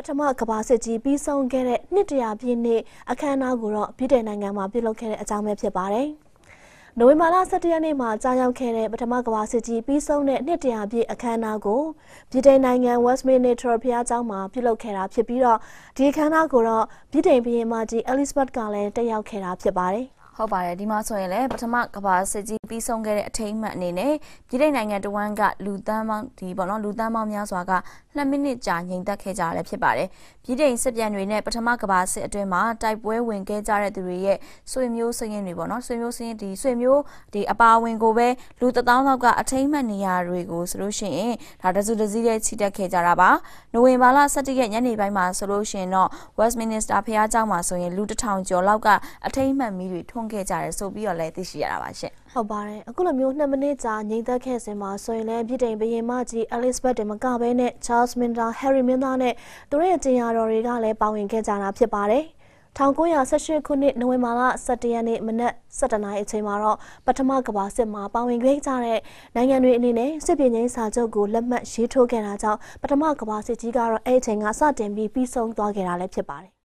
ထမကဘာစစ်ကြီးပြီးဆုံးခဲ့တဲ့နှစ်တရာပြည့်နှစ်အခမ်းအနားကိုတော့ပြည်ထောင်နိုင်ငံမှာပြုလုပ်ခဲ့တဲ့အကြောင်းပဲဖြစ်ပါတယ်။နိုဝင်ဘာလ17ရက်နေ့မှာကြာရောက်ခဲ့တဲ့ပထမကဘာစစ်ကြီးပြီးဆုံးတဲ့နှစ်တရာပြည့်အခမ်းအနားကိုပြည်ထောင်နိုင်ငံ Westminster ဘုရားကျောင်းမှာပြုလုပ်ခဲ့တာဖြစ်ပြီးတော့ဒီအခမ်းအနားကိုတော့ပြည်ထောင်ဘုရင်မကြီး Elizabeth ကလည်းတက်ရောက်ခဲ့တာဖြစ်ပါတယ်။ဟုတ်ပါတယ်ဒီမှာဆိုရင်လည်းပထမကဘာစစ်ကြီးပြီးဆုံးခဲ့တဲ့အထိမ်းအမှတ်အနေနဲ့ပြည်ထောင်နိုင်ငံတဝန်းကလူသန်းပေါင်းဒီပေါ့နော်လူသန်းပေါင်းများစွာက2 မိနစ်ကြာငြိမ်သက်ခဲ့ကြရဖြစ်ပါတယ်ပြည်ထောင်စစ်ပြန်တွေနဲ့ပထမကဘာစစ်အတွင်းမှာတိုက်ပွဲဝင်ခဲ့ကြတဲ့သူတွေရဲ့ဆွေမျိုးစရင်တွေပေါ့နော်ဆွေမျိုးစရင်ဒီအပါဝင်ကိုပဲလူ1000လောက်ကအထိမ်းအမှတ်နေရာတွေကိုဆိုလို့ရှိရင်ဒါတစုတစည်းတဲ့ချီတက်ခဲ့ကြတာပါနိုဝင်ဘာလ17ရက်ညနေပိုင်းမှာဆိုလို့ရှိရင်တော့ Westminster ဘုရားကျောင်းမှာဆိုရင်လူ1000ကျော်လောက်ကအထိမ်းအမှတ်မီးတွေထွန်းခဲ့ကြတယ်ဆိုပြီးတော့လည်းသိရှိရတာပါရှင့်ဟုတ်ပါတယ်အခုလိုမျိုး2 မိနစ်ကြာငြိမ်သက်ခဲ့စဉ်မှာဆိုရင်လည်းပြည်ထောင်ဘုရင်မကြီး Elizabeth တင်မကဘဲနဲ့ Charles မင်းသား Harry မင်းသားနဲ့သူတို့ရဲ့ကျင်ယာတော်တွေကလည်းပါဝင်ခဲ့ကြတာဖြစ်ပါတယ်1918ခုနှစ်နိုဝင်ဘာလ17ရက်နေ့မနက်7:00နာရီအချိန်မှာတော့ပထမကဘာစစ်မှာပါဝင်ခဲ့ကြတဲ့နိုင်ငံတွေအနေနဲ့စစ်ပြေငြိမ်းစာချုပ်ကိုလက်မှတ်ရေးထိုးခဲ့တာကြောင့်ပထမကဘာစစ်ကြီးကတော့အဲ့အချိန်ကစတင်ပြီးပြီးဆုံးသွားခဲ့တာလည်းဖြစ်ပါတယ်